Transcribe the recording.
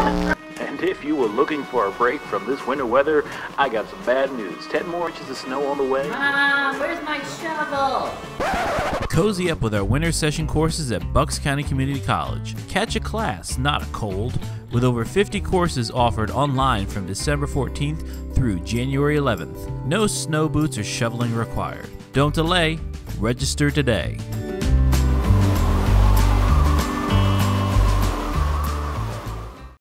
And if you were looking for a break from this winter weather, I got some bad news. 10 more inches of snow on the way. Mom, where's my shovel? Cozy up with our winter session courses at Bucks County Community College. Catch a class, not a cold, with over 50 courses offered online from December 14th through January 11th. No snow boots or shoveling required. Don't delay, register today.